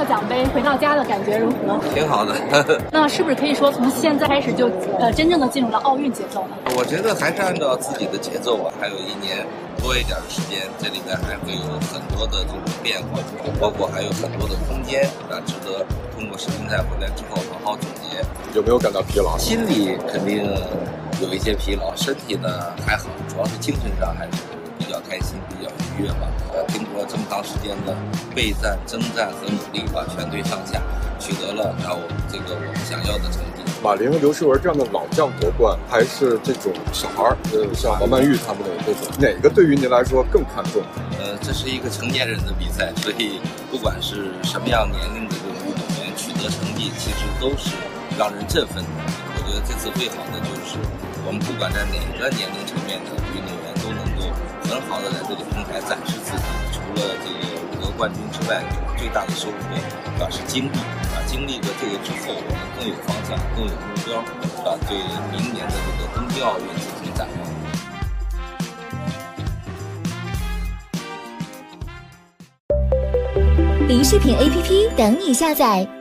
过奖杯回到家的感觉如何？ 挺好的。 那是不是可以说从现在开始就真正的进入了奥运节奏呢？ 我觉得还是按照自己的节奏吧，还有1年多一点的时间，这里边还会有很多的这种变化，包括还有很多的空间值得通过世乒赛回来之后好好总结。 有没有感到疲劳？ 心里肯定有一些疲劳，身体呢还好，主要是精神上还是比较开心，比较愉悦吧。经过这么长时间的备战、征战和努力吧，全队上下取得了我们想要的成绩。 马琳和刘诗雯这样的老将夺冠，还是这种小孩儿，像王曼玉他们的那种，哪个对于您来说更看重？ 这是一个成年人的比赛，所以不管是什么样年龄的这种运动员取得成绩，其实都是让人振奋的。我觉得这次最好的就是我们不管在哪个年龄层面的运动员都能够很好的在这个平台展示自己。除了这个夺冠军之外，最大的收获是经历。经历了这个之后，我们更有方向，更有目标，对明年的这个东京奥运进行展望。零视频 APP 等你下载。